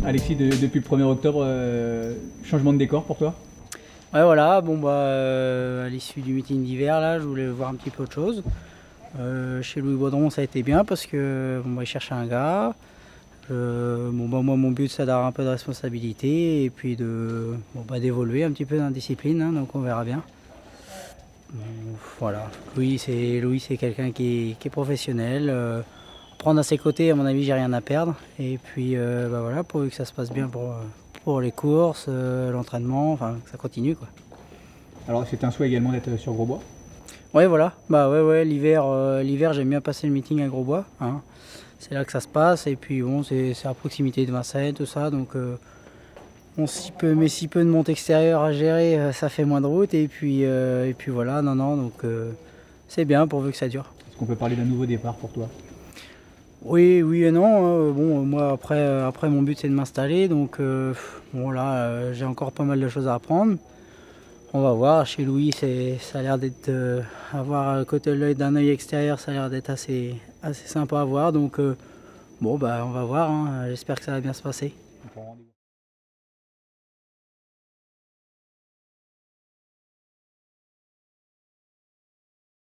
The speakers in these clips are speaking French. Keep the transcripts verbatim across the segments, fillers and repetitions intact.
Alexis, de, depuis le premier octobre, euh, changement de décor pour toi? Ouais, voilà, bon bah euh, à l'issue du meeting d'hiver là, je voulais voir un petit peu autre chose. Euh, chez Louis Baudron, ça a été bien parce que bon, bah, il cherchait un gars. Euh, bon bah moi mon but c'est d'avoir un peu de responsabilité et puis de bon, bah, d'évoluer un petit peu dans la discipline, hein, donc on verra bien. Bon, voilà, Louis c'est Louis c'est quelqu'un qui, qui est professionnel. Euh, prendre à ses côtés, à mon avis, j'ai rien à perdre. Et puis euh, bah, voilà, pourvu que ça se passe bien pour, pour les courses, euh, l'entraînement, enfin que ça continue quoi. Alors c'était un souhait également d'être sur Grosbois? Ouais, voilà, bah ouais, ouais, l'hiver, euh, l'hiver j'aime bien passer le meeting à Grosbois, hein. C'est là que ça se passe, et puis bon, c'est à proximité de Vincennes, tout ça, donc euh, on s'y peut, mais si peu de monte extérieure à gérer, euh, ça fait moins de route, et puis, euh, et puis voilà, non, non, donc euh, c'est bien pourvu que ça dure. Est-ce qu'on peut parler d'un nouveau départ pour toi? Oui, oui et non, hein. Bon, moi après, euh, après mon but c'est de m'installer, donc euh, bon là, euh, j'ai encore pas mal de choses à apprendre. On va voir, chez Louis, ça a l'air d'être, euh, avoir côté d'un œil extérieur, ça a l'air d'être assez, assez sympa à voir. Donc, euh, bon, bah, on va voir, hein. J'espère que ça va bien se passer.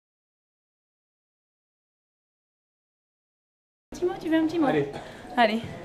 Un petit mot, tu veux un petit mot? Allez. Allez.